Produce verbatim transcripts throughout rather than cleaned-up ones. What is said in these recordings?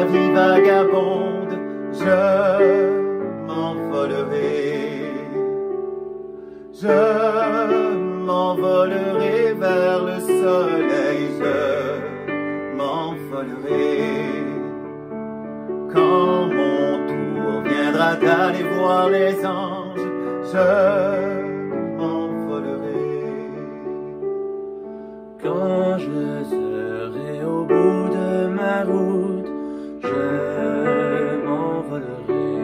la vie vagabonde, je m'envolerai. Je m'envolerai vers le soleil, je m'envolerai. Quand mon tour viendra d'aller voir les anges, je m'envolerai. Quand je serai au bout de ma route, je m'envolerai.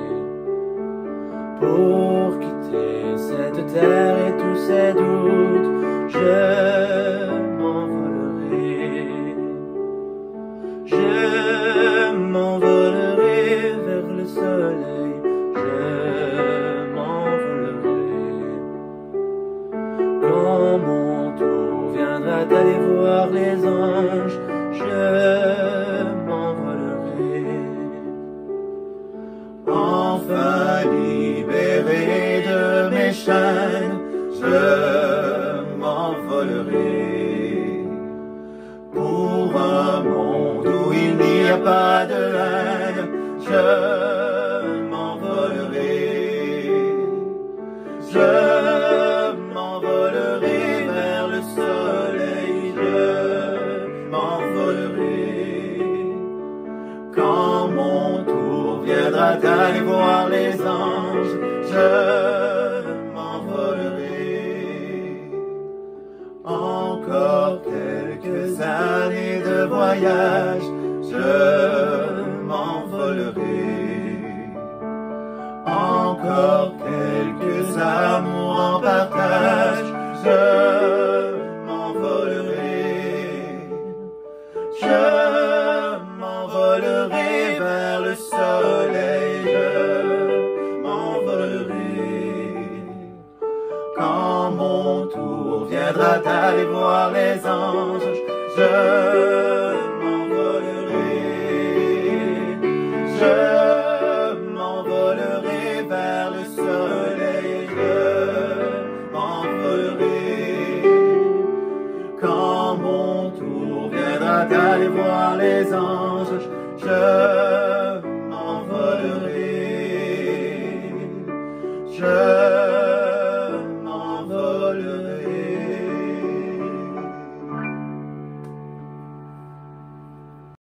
Pour quitter cette terre et tous ses doutes, je m'envolerai. Je m'envolerai vers le soleil, je m'envolerai. Quand mon tour viendra d'aller voir les anges, je m'envolerai. Enfin libéré de mes chaînes, je m'envolerai. Pour un monde où il n'y a pas de haine, je m'envolerai. Je m'envolerai vers le soleil, je m'envolerai. Quand mon tour viendra d'aller voir les anges, je m'envolerai. Encore quelques années de voyage, je m'envolerai. Encore quelques amours en partage, je m'envolerai. Je m'envolerai vers le soleil, je m'envolerai. Quand mon tour viendra d'aller voir les anges, je m'envolerai. Je m'envolerai vers le soleil, je m'envolerai. Quand mon tour viendra d'aller voir les anges, je